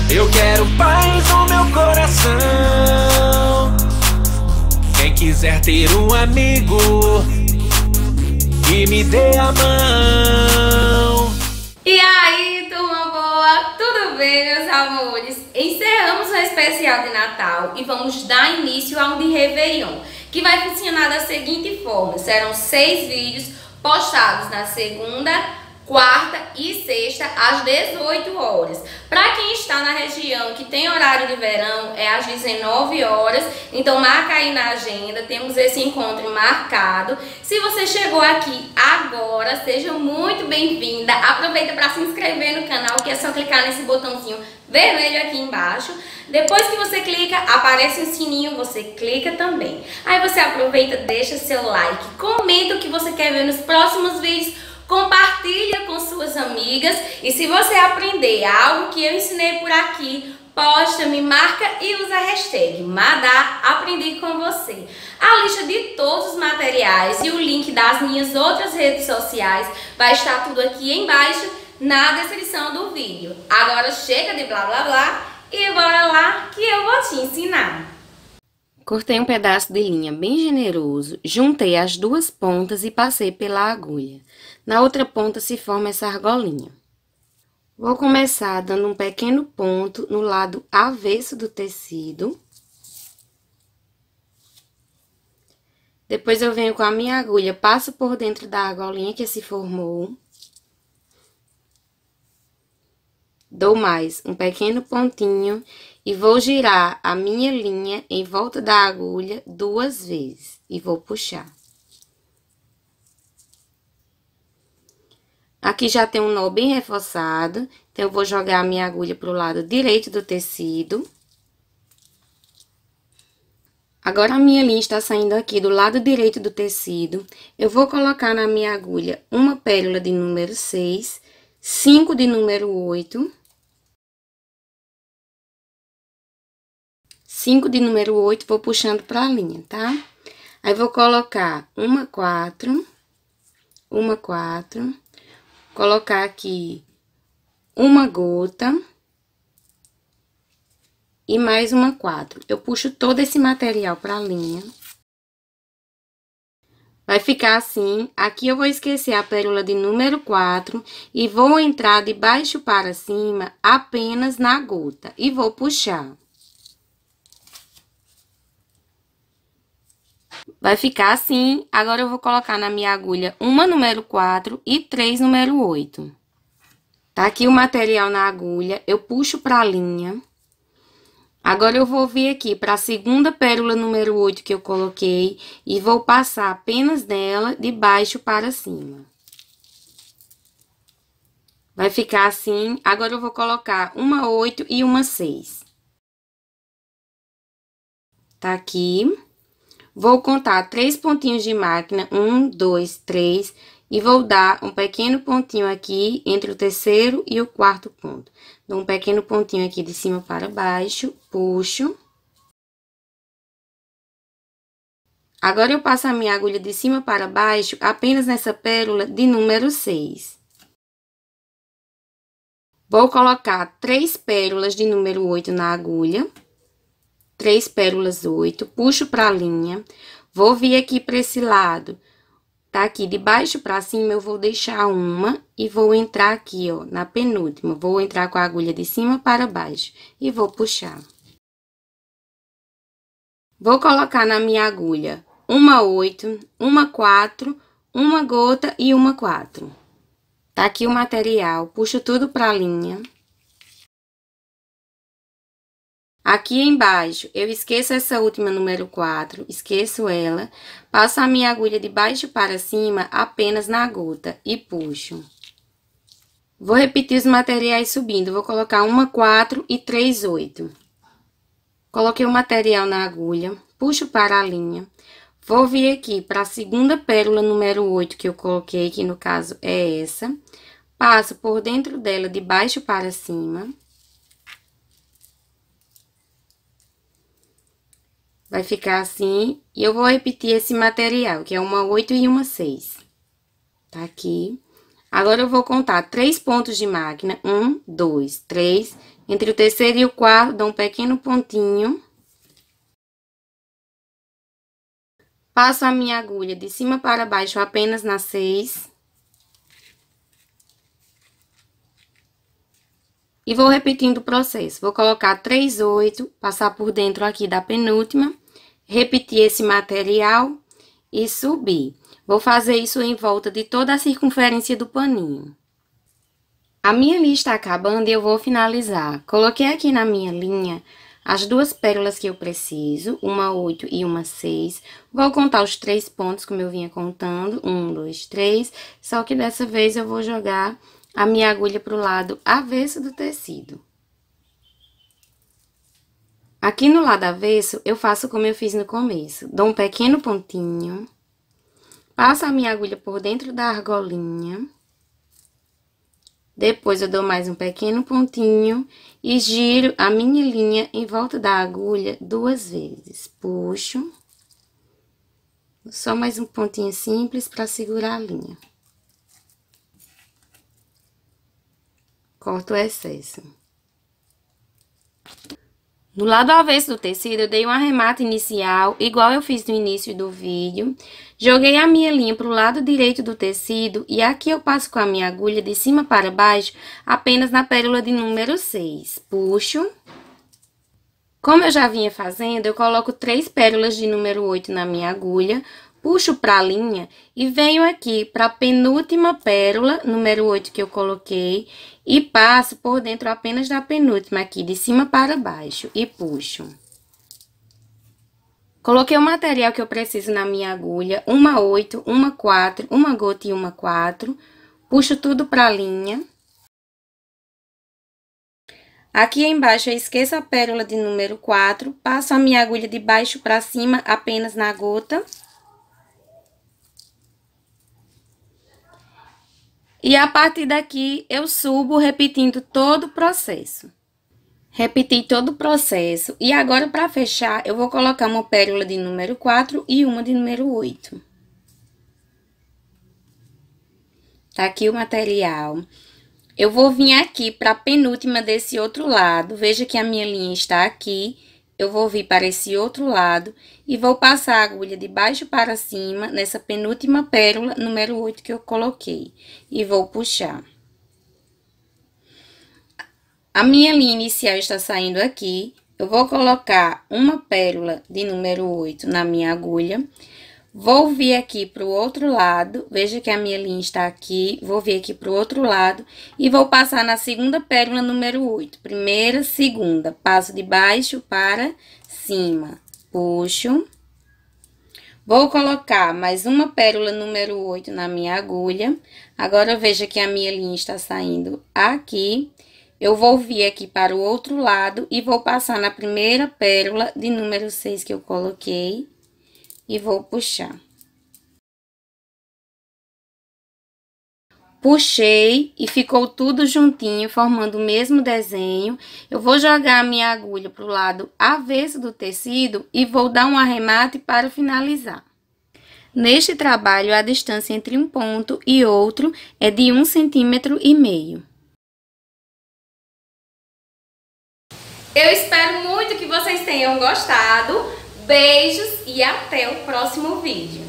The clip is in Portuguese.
Eu quero paz no meu coração. Quem quiser ter um amigo que me dê a mão. E aí, turma boa? Tudo bem, meus amores? Encerramos o especial de Natal e vamos dar início ao de Réveillon, que vai funcionar da seguinte forma: serão 6 vídeos postados na segunda, quarta e sexta às 18 horas. Para quem está na região que tem horário de verão, é às 19 horas. Então marca aí na agenda, temos esse encontro marcado. Se você chegou aqui agora, seja muito bem-vinda. Aproveita para se inscrever no canal, que é só clicar nesse botãozinho vermelho aqui embaixo. Depois que você clica, aparece um sininho, você clica também. Aí você aproveita, deixa seu like, comenta o que você quer ver nos próximos vídeos, compartilha com suas amigas. E se você aprender algo que eu ensinei por aqui, posta, me marca e usa a hashtag Madá Aprendi com você. A lista de todos os materiais e o link das minhas outras redes sociais vai estar tudo aqui embaixo na descrição do vídeo. Agora chega de blá blá blá e bora lá que eu vou te ensinar. Cortei um pedaço de linha bem generoso, juntei as duas pontas e passei pela agulha. Na outra ponta se forma essa argolinha. Vou começar dando um pequeno ponto no lado avesso do tecido. Depois eu venho com a minha agulha, passo por dentro da argolinha que se formou. Dou mais um pequeno pontinho e vou girar a minha linha em volta da agulha 2 vezes e vou puxar. Aqui já tem um nó bem reforçado, então eu vou jogar a minha agulha para o lado direito do tecido. Agora a minha linha está saindo aqui do lado direito do tecido. Eu vou colocar na minha agulha uma pérola de número 6, 5 de número 8, 5 de número 8, vou puxando para a linha, tá? Aí, vou colocar uma 4, colocar aqui uma gota e mais uma 4. Eu puxo todo esse material para a linha. Vai ficar assim. Aqui eu vou esquecer a pérola de número 4 e vou entrar de baixo para cima apenas na gota e vou puxar. Vai ficar assim. Agora eu vou colocar na minha agulha uma número 4 e 3 número 8. Tá aqui o material na agulha, eu puxo para a linha. Agora eu vou vir aqui para a segunda pérola número 8 que eu coloquei e vou passar apenas nela de baixo para cima. Vai ficar assim. Agora eu vou colocar uma 8 e uma 6. Tá aqui. Vou contar 3 pontinhos de máquina, 1, 2, 3, e vou dar um pequeno pontinho aqui entre o terceiro e o quarto ponto. Dou um pequeno pontinho aqui de cima para baixo, puxo. Agora, eu passo a minha agulha de cima para baixo apenas nessa pérola de número 6. Vou colocar 3 pérolas de número 8 na agulha. 3 pérolas 8, puxo para a linha, vou vir aqui para esse lado, tá aqui de baixo para cima, eu vou deixar uma e vou entrar aqui, ó, na penúltima, vou entrar com a agulha de cima para baixo e vou puxar. Vou colocar na minha agulha uma 8, uma 4, uma gota e uma 4. Tá aqui o material, puxo tudo para a linha. Aqui embaixo, eu esqueço essa última número 4, esqueço ela, passo a minha agulha de baixo para cima apenas na gota e puxo. Vou repetir os materiais subindo, vou colocar uma 4 e 3 8. Coloquei o material na agulha, puxo para a linha, vou vir aqui para a segunda pérola número 8 que eu coloquei, que no caso é essa, passo por dentro dela de baixo para cima. Vai ficar assim, e eu vou repetir esse material, que é uma 8 e uma 6. Tá aqui. Agora, eu vou contar 3 pontos de máquina. 1, 2, 3. Entre o terceiro e o quarto, dou um pequeno pontinho. Passo a minha agulha de cima para baixo apenas na 6. E vou repetindo o processo. Vou colocar 3, 8, passar por dentro aqui da penúltima, repetir esse material e subir. Vou fazer isso em volta de toda a circunferência do paninho. A minha linha está acabando e eu vou finalizar. Coloquei aqui na minha linha as 2 pérolas que eu preciso, uma 8 e uma 6. Vou contar os 3 pontos como eu vinha contando, 1, 2, 3. Só que dessa vez eu vou jogar a minha agulha para o lado avesso do tecido. Aqui no lado avesso, eu faço como eu fiz no começo. Dou um pequeno pontinho. Passo a minha agulha por dentro da argolinha. Depois, eu dou mais um pequeno pontinho e giro a minha linha em volta da agulha 2 vezes. Puxo. Só mais um pontinho simples para segurar a linha. Corto o excesso. No lado avesso do tecido, eu dei um arremate inicial, igual eu fiz no início do vídeo. Joguei a minha linha para o lado direito do tecido e aqui eu passo com a minha agulha de cima para baixo, apenas na pérola de número 6. Puxo. Como eu já vinha fazendo, eu coloco 3 pérolas de número 8 na minha agulha, puxo para a linha e venho aqui para a penúltima pérola, número 8 que eu coloquei, e passo por dentro apenas da penúltima aqui, de cima para baixo, e puxo. Coloquei o material que eu preciso na minha agulha, uma 8, uma 4, uma gota e uma 4, puxo tudo para a linha. Aqui embaixo eu esqueço a pérola de número 4, passo a minha agulha de baixo para cima apenas na gota. E a partir daqui, eu subo repetindo todo o processo. Repeti todo o processo. E agora, para fechar, eu vou colocar uma pérola de número 4 e uma de número 8. Tá aqui o material. Eu vou vir aqui para a penúltima desse outro lado. Veja que a minha linha está aqui. Eu vou vir para esse outro lado e vou passar a agulha de baixo para cima nessa penúltima pérola, número 8 que eu coloquei. E vou puxar. A minha linha inicial está saindo aqui. Eu vou colocar uma pérola de número 8 na minha agulha. Vou vir aqui para o outro lado. Veja que a minha linha está aqui. Vou vir aqui para o outro lado e vou passar na segunda pérola número 8. Primeira, segunda. Passo de baixo para cima. Puxo. Vou colocar mais uma pérola número 8 na minha agulha. Agora, veja que a minha linha está saindo aqui. Eu vou vir aqui para o outro lado e vou passar na primeira pérola de número 6 que eu coloquei. E vou puxar. Puxei e ficou tudo juntinho, formando o mesmo desenho. Eu vou jogar a minha agulha para o lado avesso do tecido e vou dar um arremate para finalizar. Neste trabalho, a distância entre um ponto e outro é de 1,5 centímetro. Eu espero muito que vocês tenham gostado. Beijos e até o próximo vídeo.